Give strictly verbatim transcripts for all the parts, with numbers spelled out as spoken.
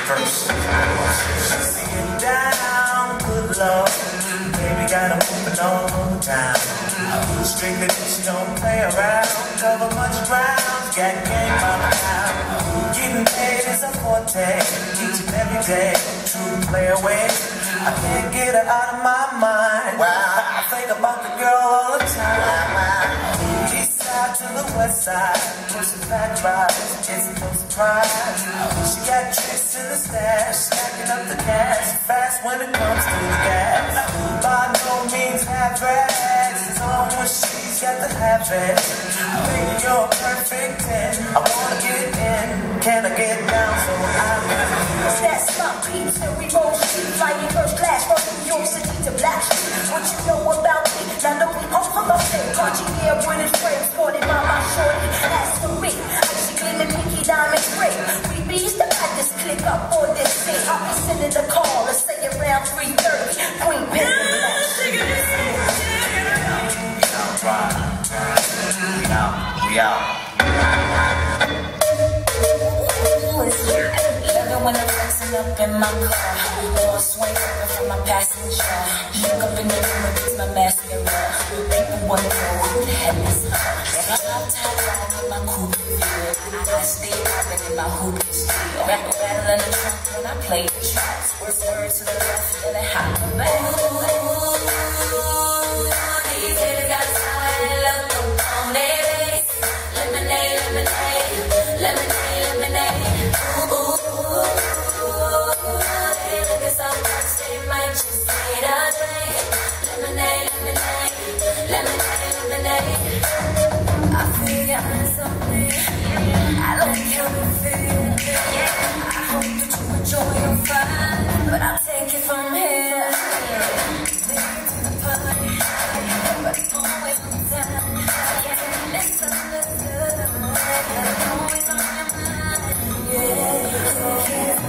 First, sitting down, good Lord, baby got a moving all the time. Strictly bitch, don't play around, cover much ground, got game on the town. Getting paid is a forte, each and every day, true play away. I can't get her out of my mind. Wow. I think about the girl all the time. East side to the west side, pushing back drives, it's no surprise. She got tricks in the stash, stacking up the cash, fast when it comes to the gas. By no means half rags, it's on when she's got the half it. Baby, you're a perfect ten. I wanna get in, can I get down so I can? That's my beat, so we roll street, flying first class from New York City to Blackstreet. What you know about me? Now know we all from the same country, yeah, with his friends, sported by my shorty. As for me, icy gleaming pinky diamond ring. We bees to add this click up on this thing. I'll be sending the call, let's say around three thirty. Queen Pen and Black. We out, we out. When I'm flexing up in my car, or swing over from my passenger. Look up in the room and it's my mascara. People wanna know who the hell is her. I'm tired riding in my coupe view. I stay popping in my hoop steel. Rattle in the trunk when I play the tracks. Words words to the left and a hop back. These haters got tired of the on their face. Lemonade, lemonade, lemonade, lemonade. Ooh, ooh. Lemonade, lemonade, lemonade, lemonade. I feel your eyes on me. I like how you feel. I hope that you enjoy your fun, but I'll take it from here. Take it to the party, but always on time. Listen, listen, always on your mind. Yeah.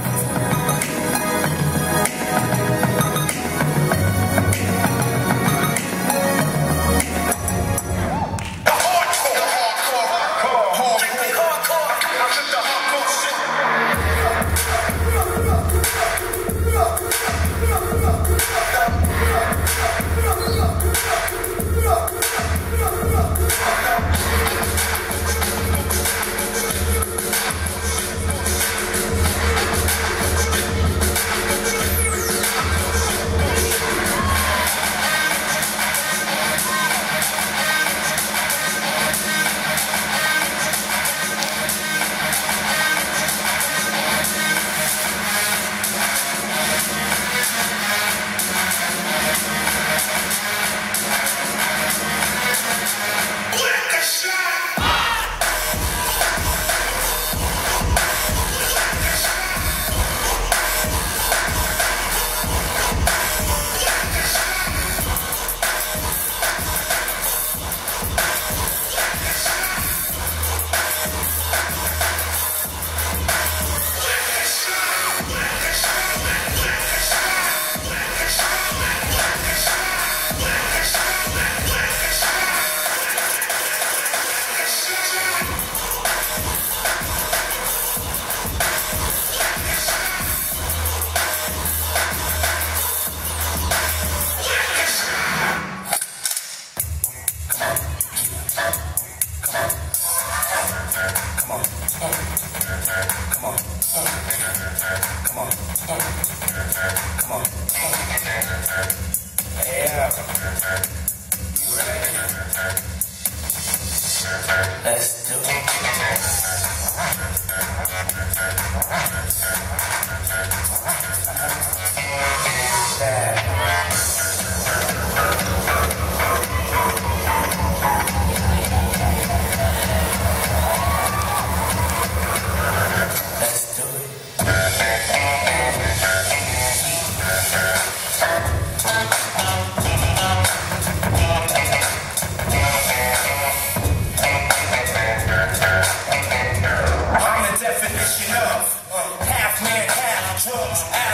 Let's do it.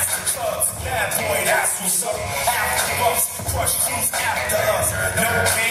Bad boy, that's what's up. After us, crush crews after us. No pain.